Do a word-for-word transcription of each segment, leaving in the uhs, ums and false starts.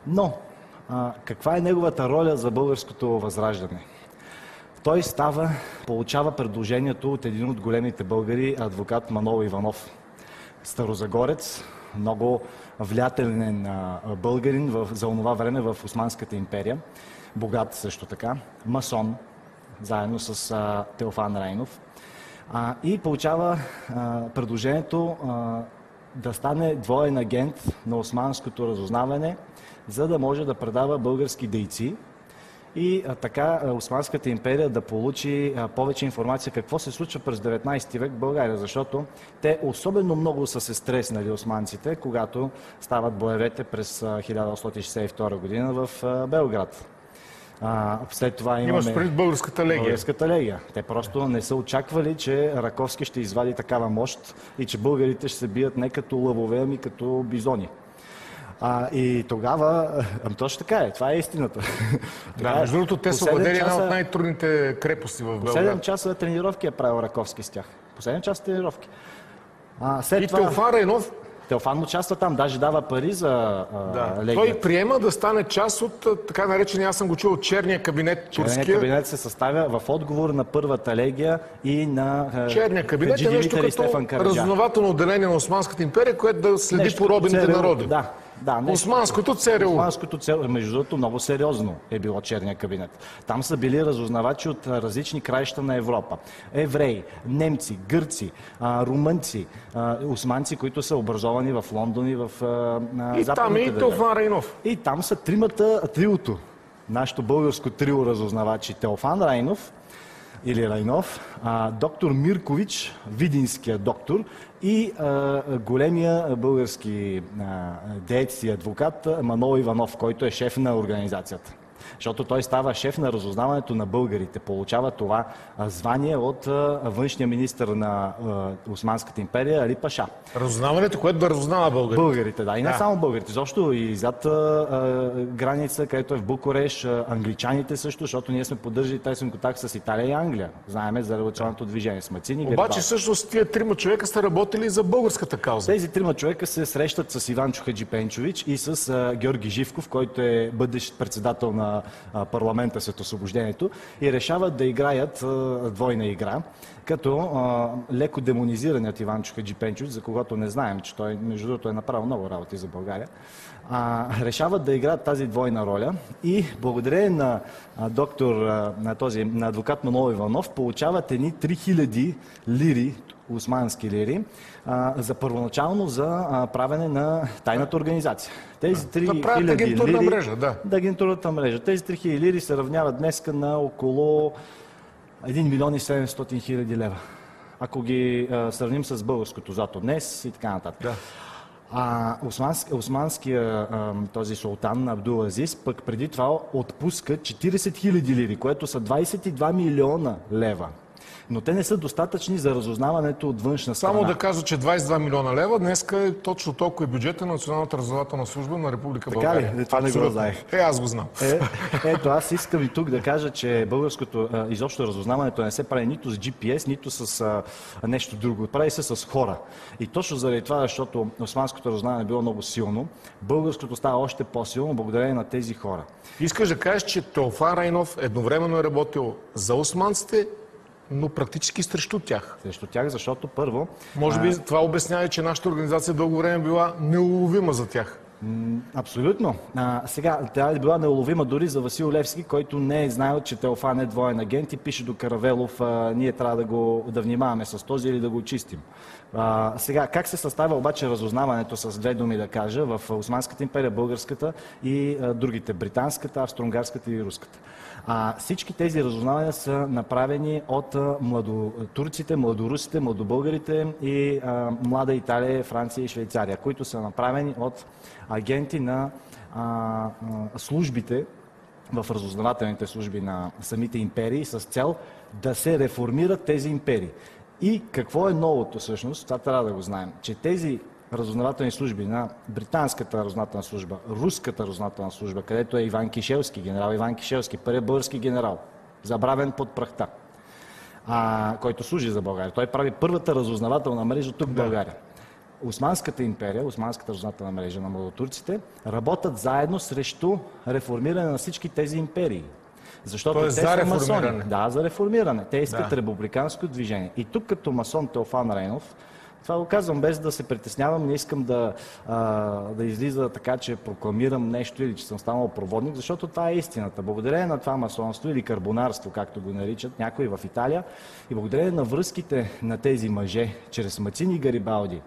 Но а, каква е неговата роля за българското възраждане? Той става, получава предложението от един от големите българи, адвокат Манол Иванов. Старозагорец, много влиятелен българин в, за онова време в Османската империя, богат също така, масон, заедно с а, Теофан Райнов. А, и получава а, предложението а, да стане двоен агент на османското разузнаване, за да може да предава български дейци и а, така а, Османската империя да получи а, повече информация какво се случва през деветнайсети век в България, защото те особено много са се стреснали османците, когато стават боевете през а, хиляда осемстотин шейсет и втора година в а, Белград. А, след това имаме... Имаш пред българската легия. Българската легия. Те просто не са очаквали, че Раковски ще извади такава мощ и че българите ще се бият не като лъвове, ами като бизони. А, и тогава... Ами точно така е. Това е истината. Да, между другото, те са владели една от най-трудните крепости в Белград. седем часа тренировки е правил Раковски с тях. По седем часа тренировки. А, след и това... Теофан Райнов... Теофан участва там, даже дава пари за а, да. легията. Той приема да стане част от така наречения, аз съм го чул, от черния кабинет. Черния кабинет се съставя в отговор на първата легия и на черния кабинет е нещо като разузнавателно отделение на Османската империя, което да следи нещо поробените народи. Да. Да, Османското ЦРУ. Османското ЦРУ, между другото, много сериозно е било черния кабинет. Там са били разузнавачи от различни краища на Европа. Евреи, немци, гърци, румънци, османци, които са образовани в Лондон и в и там е и Теофан Райнов. И там са тримата, триото. Нашето българско трио разузнавачи. Теофан Райнов, или Райнов, а, доктор Миркович, видинския доктор, и а, големия български а, деец и адвокат Манол Иванов, който е шеф на организацията. Защото той става шеф на разузнаването на българите. Получава това а, звание от а, външния министър на а, Османската империя Али Паша. Разузнаването, което да разузнава българите. Българите, да. И не да. само българите. Защото и зад а, а, граница, където е в Букурещ, а, англичаните също, защото ние сме поддържали тесен контакт с Италия и Англия. Знаеме за революционното движение. Смацини, Обаче Гарибал. Всъщност тия трима човека сте работили за българската кауза. Тези трима човека се срещат с Иванчо Хаджипенчович и с а, Георги Живков, който е бъдещ председател на а, парламента след освобождението, и решават да играят а, двойна игра, като а, леко демонизираният Иванчо Хаджипенчович, за когото не знаем, че той между другото е направил много работи за България, а, решават да играят тази двойна роля и благодарение на а, доктор, а, на, този, на адвокат Манол Иванов, получават едни три хиляди лири, османски лири, а, за първоначално за а, правене на тайната организация. Тези три хиляди лири... мрежа, да. Да, агентурната мрежа. Тези три хиляди лири се равняват днеска на около един милион и седемстотин хиляди лева. Ако ги а, сравним с българското злато днес и така нататък. Да. А османски, османския а, този султан Абдул Азиз пък преди това отпуска четирийсет хиляди лири, което са двайсет и два милиона лева. Но те не са достатъчни за разузнаването от външна страна. Само да кажа, че двайсет и два милиона лева днеска е точно толкова е бюджета на Националната разузнавателна служба на Република България. Така ли? Това не го знаех. Е, аз го знам. Е, ето, аз искам и тук да кажа, че българското а, изобщо разузнаването не се прави нито с джи пи ес, нито с а, нещо друго. Прави се с хора. И точно заради това, защото османското разузнаване е било много силно, българското става още по-силно благодарение на тези хора. Искаш да кажеш, че Теофан Райнов едновременно е работил за османците, но практически срещу тях. Срещу тях, защото първо... Може би а... това обяснява, че нашата организация дълго време била неуловима за тях. М, абсолютно. А, сега, тя е била неуловима дори за Васил Левски, който не е знаел, че Теофан е двоен агент и пише до Каравелов, а, ние трябва да го да внимаваме с този или да го чистим. А, сега, как се съставя обаче разузнаването, с две думи да кажа, в Османската империя, българската и а, другите, британската, австро-унгарската и руската? А, всички тези разузнавания са направени от а, младотурците, младорусите, младобългарите и а, млада Италия, Франция и Швейцария, които са направени от агенти на а, а, службите, в разузнавателните служби на самите империи, с цел да се реформират тези империи. И какво е новото всъщност, това трябва да го знаем, че тези разузнавателни служби на британската разузнавателна служба, руската разузнавателна служба, където е Иван Кишелски, генерал Иван Кишелски, първият български генерал, забравен под прахта, а, който служи за България. Той прави първата разузнавателна мрежа тук в България. Османската империя, Османската разузнавателна мрежа на младотурците, работят заедно срещу реформиране на всички тези империи. Защото Тоест те за са реформиране. масони. Да, за реформиране. Те искат Да. републиканско движение. И тук като масон Теофан Рейнов, това го казвам без да се притеснявам, не искам да, а, да излиза така, че прокламирам нещо или че съм станал проводник, защото това е истината. Благодарение на това масонство или карбонарство, както го наричат някои в Италия, и благодарение на връзките на тези мъже, чрез Мацини Гарибалди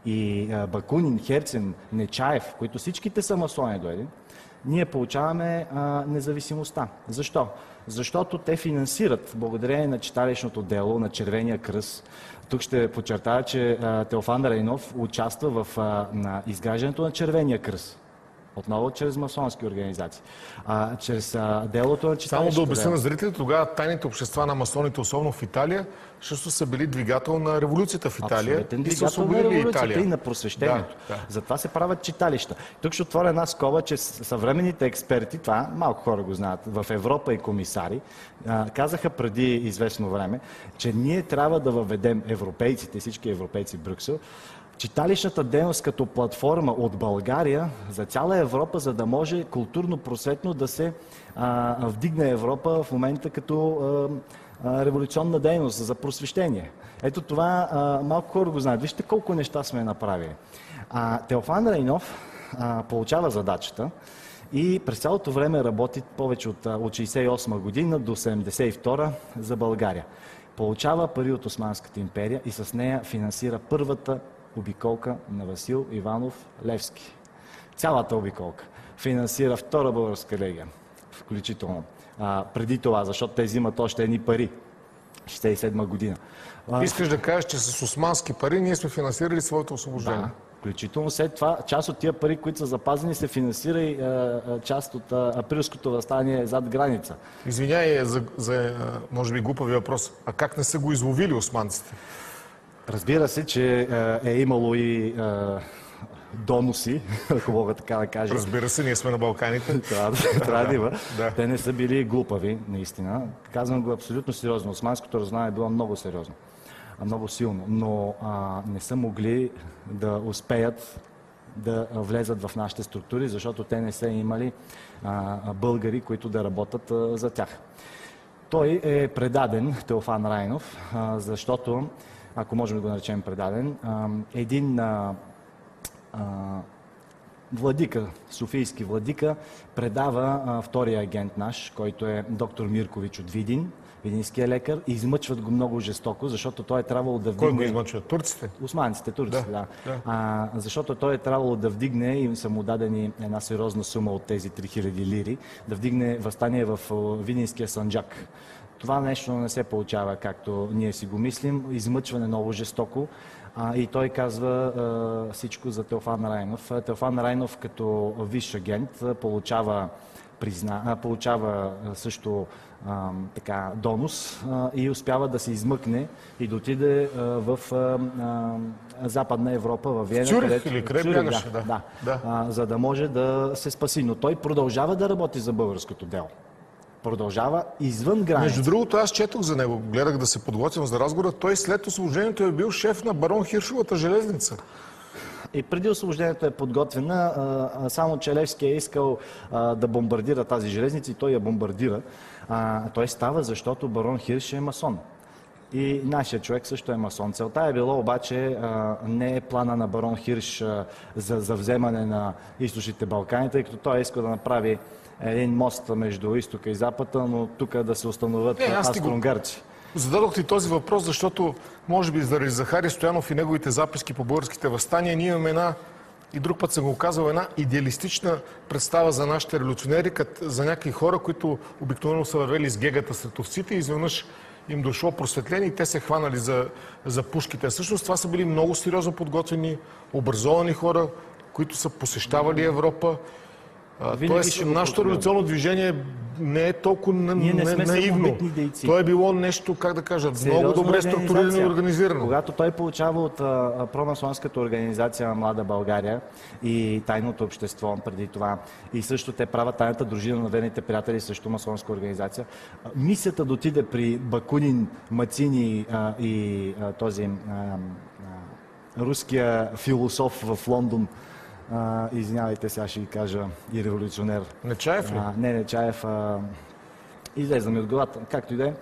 и а, Бакунин, Херцен, Нечаев, които всичките са масони до един, ние получаваме а, независимостта. Защо? Защото те финансират, благодарение на читалищното дело на Червения кръст. Тук ще подчертая, че а, Теофан Рейнов участва в а, на изграждането на Червения кръст. Отново чрез масонски организации. А, чрез а, делото на Само читалищното да обясня дело. на зрителите, тогава тайните общества на масоните, особено в Италия, също са били двигател на революцията в Италия Абсолютен и са двигател на освободили революцията Италия. и на просвещението. Да, да. Затова се правят читалища. Тук ще отворя една скоба, че съвременните експерти, това малко хора го знаят, в Европа и комисари, а, казаха преди известно време, че ние трябва да въведем европейците, всички европейци в Брюксел, читалищната дейност като платформа от България за цяла Европа, за да може културно-просветно да се а, вдигне Европа в момента като а, а, революционна дейност за просвещение. Ето това а, малко хора го знаят. Вижте колко неща сме направили. А, Теофан Рейнов а, получава задачата и през цялото време работи повече от, от шейсет и осма година до седемдесет и втора за България. Получава пари от Османската империя и с нея финансира първата обиколка на Васил Иванов Левски. Цялата обиколка. Финансира втора българска легия, включително. А, преди това, защото те взимат още едни пари. шейсет и седма година. А, Искаш да кажеш, че с османски пари ние сме финансирали своето освобождение. да, включително след това част от тия пари, които са запазени, се финансира и а, а, част от а, априлското въстание зад граница. Извиняй за, за, може би, глупави въпрос. А как не са го изловили османците? Разбира се, че е, е имало и е, доноси, ако мога така да кажа. Разбира се, ние сме на Балканите. Трябва, трябва да има. Да. Те не са били глупави, наистина. Казвам го абсолютно сериозно. Османското разузнаване е било много сериозно, много силно, но а, не са могли да успеят да влезат в нашите структури, защото те не са имали а, българи, които да работят а, за тях. Той е предаден, Теофан Райнов, а, защото, ако можем да го наречем предаден, а, един а, а, владика, софийски владика, предава а, втория агент наш, който е доктор Миркович от Видин, видинския лекар, и измъчват го много жестоко, защото той е трябвало да вдигне... Кой го измъчва? Турците? Османците, турците, да. Да, да. да. А, защото той е трябвало да вдигне, и са му дадени една сериозна сума от тези три хиляди лири, да вдигне въстание в Видинския Санджак. Това нещо не се получава, както ние си го мислим. Измъчване много жестоко. А, и той казва а, всичко за Теофан Райнов. Теофан Райнов като висш агент получава, призна, а, получава също а, така, донос а, и успява да се измъкне и да отиде а, в а, а, Западна Европа, в Виена. Цюрих където... или къде Цюрих, гледаше, да, да. да. Да. А, за да може да се спаси. Но той продължава да работи за българското дело. Продължава извън граница. Между другото, аз четох за него, гледах да се подготвям за разговора. Той след освобождението е бил шеф на барон Хиршовата железница. И преди освобождението е подготвена, а, а, само че Левски е искал а, да бомбардира тази железница и той я бомбардира. А, той става, защото барон Хирш е масон. И нашия човек също е масон. Целта е било обаче а, не е плана на барон Хирш а, за, за вземане на източните Балкани, тъй като той иска да направи един мост между изтока и запада, но тук да се установят Не, аз ти го- австро-унгарци. Зададох ти този въпрос, защото може би заради Захари Стоянов и неговите записки по българските въстания, ние имаме една, и друг път съм го казал, една идеалистична представа за нашите революционери, като за някакви хора, които обикновено са вървели с гегата сред овците и изведнъж им дошло просветление и те се хванали за, за пушките. Всъщност това са били много сериозно подготвени, образовани хора, които са посещавали Европа. А, Винаги Тоест, ще го нашето повторявам. революционно движение не е толкова на, Ние не на- сме наивно. самобитни дейци. То е било нещо, как да кажа, много Сериозна добре структурирано и организация. организирано. Когато той получава от а, промасонската организация на Млада България и тайното общество преди това, и също те правят тайната дружина на верните приятели, също масонска организация, а, мисията да отиде при Бакунин, Мацини а, и а, този а, а, руския философ в Лондон, а, извинявайте, сега ще ви кажа, и революционер. Нечаев ли? А, не, Нечаев, а, излезе ми от главата, както и да е.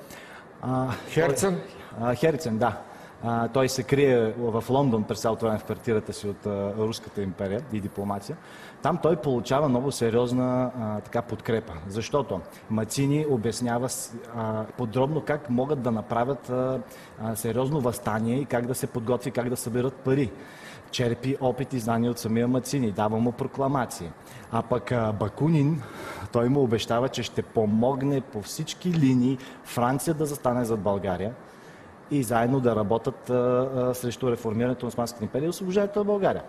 А, Херцен? той- а, Херцен, да. А, той се крие в Лондон през цялото време в квартирата си от а, Руската империя и дипломация. Там той получава много сериозна а, така подкрепа, защото Мацини обяснява с- а, подробно как могат да направят а, а, сериозно въстание и как да се подготви, как да съберат пари. Черпи опит и знания от самия Мацини, дава му прокламации. А пък а, Бакунин, той му обещава, че ще помогне по всички линии Франция да застане зад България и заедно да работят а, а, срещу реформирането на Османската империя и освобождането на България.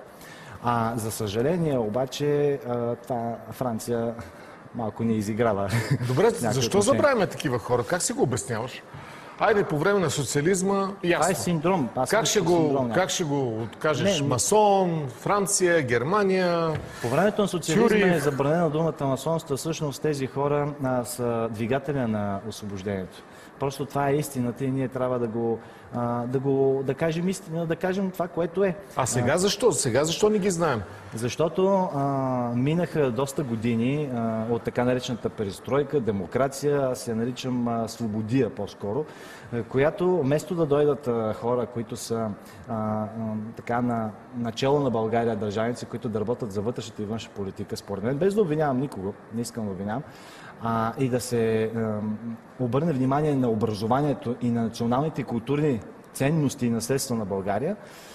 А за съжаление обаче а, та Франция малко ни изиграва. Добре, някакво защо отношение. забравяме такива хора? Как си го обясняваш? Айде, по време на социализма, Това е ясно. синдром. Аз Как мисля, ще, че го, синдром няма. как ще го откажеш? Не, не. Масон, Франция, Германия. По времето на социализма Тюрих. е забранена думата масонство. Всъщност тези хора а, са двигателя на освобождението. Просто това е истината и ние трябва да го, а, да го да кажем истина, да кажем това, което е. А сега защо? Сега защо не ги знаем? Защото а, минаха доста години а, от така наречената перестройка, демокрация, аз я наричам а, свободия по-скоро, а, която вместо да дойдат а, хора, които са а, а, така на начало на България държавници, които да работят за вътрешната и външна политика, според мен, без да обвинявам никого, не искам да обвинявам, а, и да се а, обърне внимание на образованието и на националните и културни ценности и наследство на България,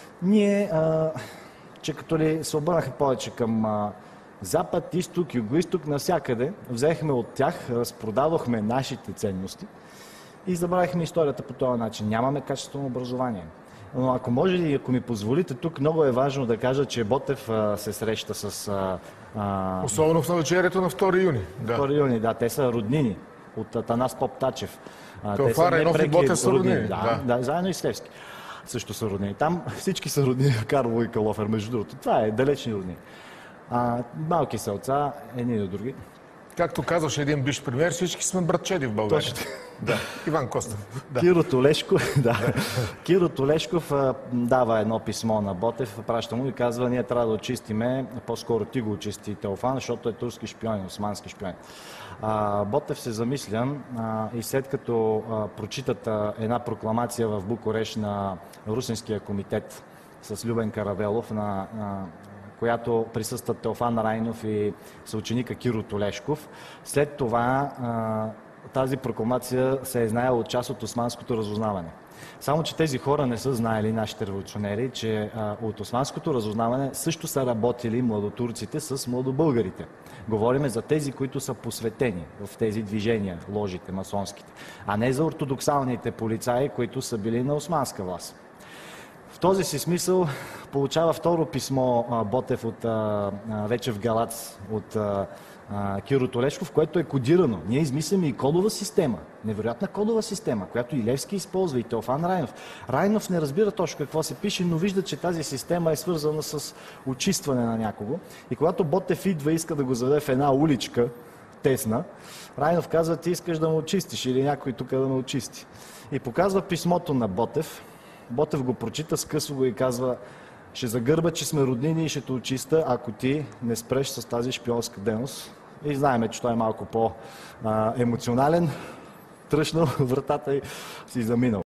ние а, че като ли се обърнаха повече към а, запад, изток, юго-исток, навсякъде, взехме от тях, разпродадохме нашите ценности и забравихме историята по този начин. Нямаме качествено образование. Но ако може и ако ми позволите, тук много е важно да кажа, че Ботев а, се среща с а, а, Особено в навечерието на втори юни. Да. втори юни, да, те са роднини от Атанас Поп-Тачев. А, Теофар те са Райнов и непреки Ботев са роднини, Да, да. да, заедно и Слевски също са роднини. Там всички са роднини, Карло и Калофер, между другото. Това е далечни роднини. А, малки селца, едни до други. Както казваше един бивш премиер, всички сме братчеди в България. Точно. Да. Иван Костов. Да. Киро Толешков, да. Киро Толешков а, дава едно писмо на Ботев, праща му и казва, ние трябва да очистиме, по-скоро ти го очисти Теофан, защото е турски шпионин, османски шпионин. А, Ботев се замисля а, и след като а, прочитат а, една прокламация в Букурещ на Русинския комитет с Любен Каравелов, на, на която присъстват Теофан Райнов и съученика Киро Толешков. След това а, тази прокламация се е знаела от част от османското разузнаване. Само, че тези хора не са знаели, нашите революционери, че а, от османското разузнаване също са работили младотурците с младобългарите. Говориме за тези, които са посветени в тези движения, ложите, масонските, а не за ортодоксалните полицаи, които са били на османска власт. В този си смисъл получава второ писмо а, Ботев от, а, а, вече в Галац от а, а, Киро Толешков, което е кодирано. Ние измисляме и кодова система, невероятна кодова система, която и Левски използва, и Теофан Райнов. Райнов не разбира точно какво се пише, но вижда, че тази система е свързана с очистване на някого. И когато Ботев идва и иска да го заведе в една уличка, тесна, Райнов казва, ти искаш да ме очистиш или някой тук да ме очисти. И показва писмото на Ботев. Ботев го прочита, скъсо го и казва, ще загърба, че сме роднини и ще те очиста, ако ти не спреш с тази шпионска дейност. И знаеме, че той е малко по-емоционален, тръщнал вратата и си заминал.